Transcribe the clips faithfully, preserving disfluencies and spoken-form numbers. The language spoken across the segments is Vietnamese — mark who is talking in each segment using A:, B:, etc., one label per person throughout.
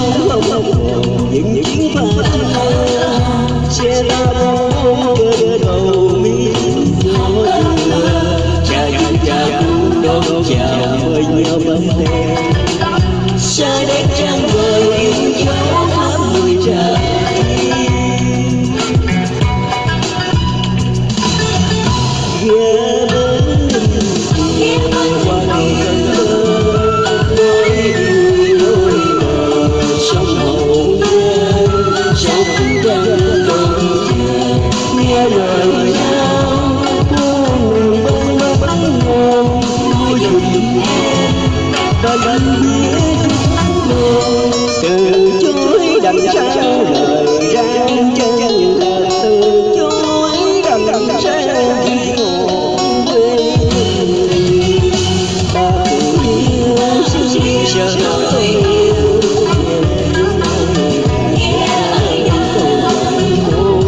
A: không còn những chuyến pha xe ta bóng trên cầu miếng gió cha chú cha chú đón chào mời nhau bấm đèn xa đêm trăng vời yêu dấu tháp mùi trà ghé bên ghé bên qua cầu Cần Thơ nói vui đôi bờ sông Hậu Giang sông trăng đông nghe lời nhau buông bâng bâng bâng ngon vui dùm em và gần biết từ chối đằng sau lời rang chân là từ chối đằng sau khi ngồi quên ta tự yêu xin sợ tôi yêu nghe ai đang cầu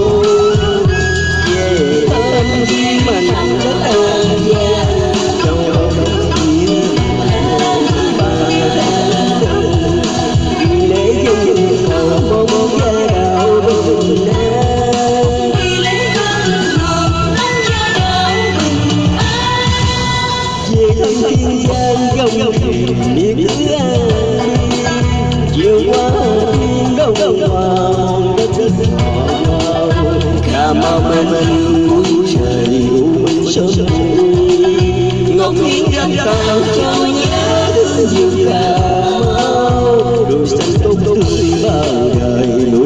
A: về thân khi mà nằm rất an gian trong lòng yêu bà đã vì lễ dân cầu mong gia đạo bình an vì lễ dân cầu mong gia đạo bình an về thăm thiên giang gông miệt cứ an chiều qua thiên đông đông hoàng đất đất ngọt Cà Mau mình cuối trời u minh sớm ngọc hiên răng cao cho nhớ thương nhiều Cà Mau đôi xanh tốt tươi bao đời.